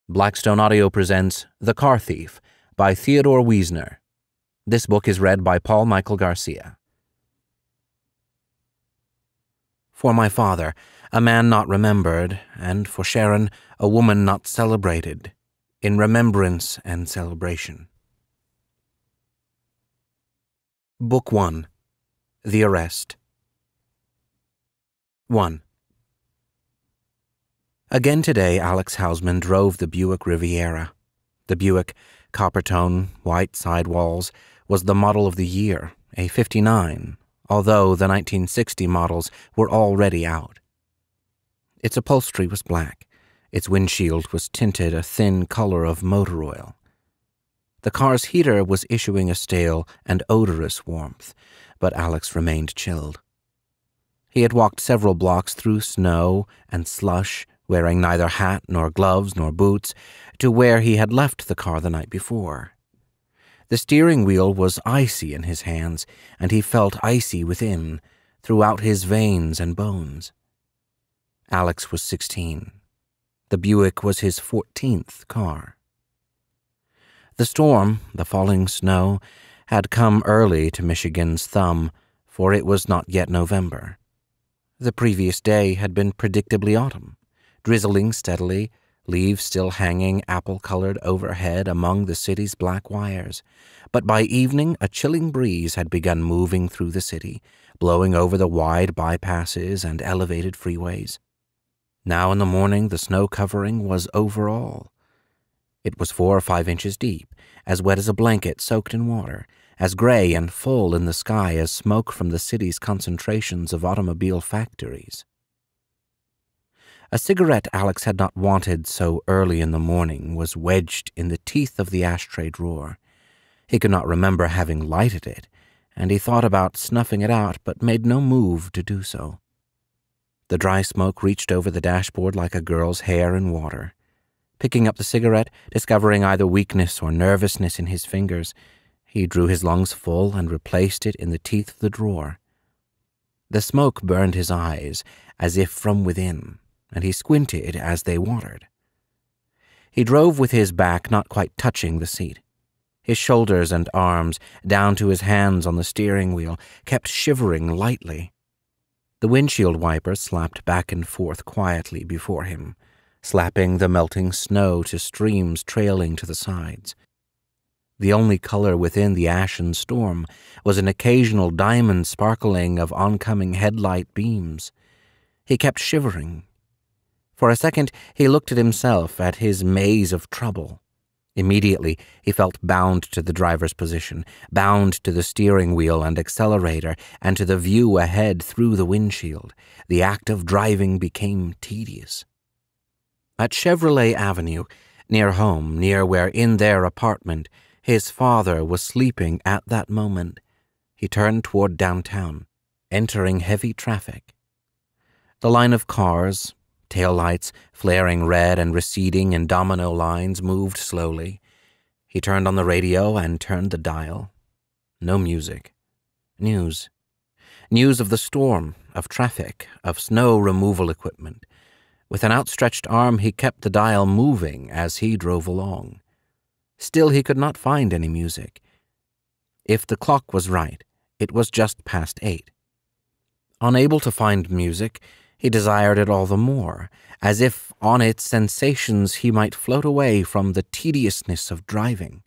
Blackstone Audio presents The Car Thief by Theodore Weesner. This book is read by Paul Michael Garcia. For my father, a man not remembered, and for Sharon, a woman not celebrated, in remembrance and celebration. Book 1. The Arrest. 1. Again today, Alex Housman drove the Buick Riviera. The Buick, copper-tone, white sidewalls, was the model of the year, a '59, although the 1960 models were already out. Its upholstery was black. Its windshield was tinted a thin color of motor oil. The car's heater was issuing a stale and odorous warmth, but Alex remained chilled. He had walked several blocks through snow and slush, wearing neither hat nor gloves nor boots, to where he had left the car the night before. The steering wheel was icy in his hands, and he felt icy within, throughout his veins and bones. Alex was 16. The Buick was his 14th car. The storm, the falling snow, had come early to Michigan's thumb, for it was not yet November. The previous day had been predictably autumn, drizzling steadily, leaves still hanging apple-colored overhead among the city's black wires. But by evening a chilling breeze had begun moving through the city, blowing over the wide bypasses and elevated freeways. Now in the morning the snow covering was over all. It was 4 or 5 inches deep, as wet as a blanket soaked in water, as gray and full in the sky as smoke from the city's concentrations of automobile factories. A cigarette Alex had not wanted so early in the morning was wedged in the teeth of the ashtray drawer. He could not remember having lighted it, and he thought about snuffing it out but made no move to do so. The dry smoke reached over the dashboard like a girl's hair in water. Picking up the cigarette, discovering either weakness or nervousness in his fingers, he drew his lungs full and replaced it in the teeth of the drawer. The smoke burned his eyes as if from within, and he squinted as they watered. He drove with his back not quite touching the seat. His shoulders and arms, down to his hands on the steering wheel, kept shivering lightly. The windshield wiper slapped back and forth quietly before him, slapping the melting snow to streams trailing to the sides. The only color within the ashen storm was an occasional diamond sparkling of oncoming headlight beams. He kept shivering. For a second, he looked at himself, at his maze of trouble. Immediately, he felt bound to the driver's position, bound to the steering wheel and accelerator, and to the view ahead through the windshield. The act of driving became tedious. At Chevrolet Avenue, near home, near where in their apartment, his father was sleeping at that moment, he turned toward downtown, entering heavy traffic. The line of cars, taillights flaring red and receding in domino lines, moved slowly. He turned on the radio and turned the dial. No music. News. News of the storm, of traffic, of snow removal equipment. With an outstretched arm, he kept the dial moving as he drove along. Still, he could not find any music. If the clock was right, it was just past 8. Unable to find music, he desired it all the more, as if on its sensations he might float away from the tediousness of driving.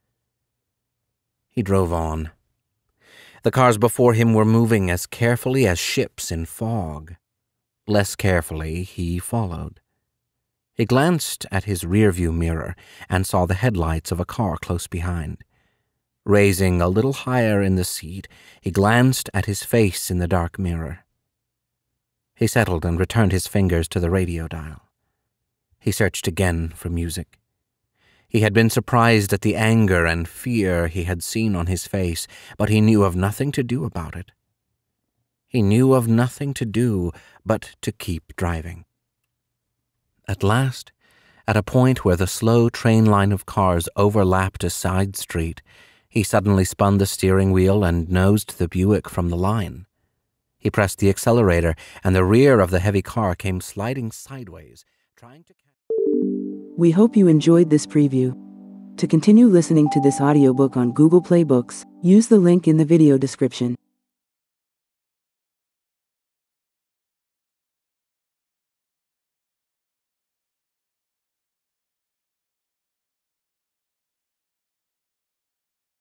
He drove on. The cars before him were moving as carefully as ships in fog. Less carefully, he followed. He glanced at his rearview mirror and saw the headlights of a car close behind. Raising a little higher in the seat, he glanced at his face in the dark mirror. He settled and returned his fingers to the radio dial. He searched again for music. He had been surprised at the anger and fear he had seen on his face, but he knew of nothing to do about it. He knew of nothing to do but to keep driving. At last, at a point where the slow train line of cars overlapped a side street, he suddenly spun the steering wheel and nosed the Buick from the line. He pressed the accelerator, and the rear of the heavy car came sliding sideways, trying to catch... We hope you enjoyed this preview. To continue listening to this audiobook on Google Play Books, use the link in the video description.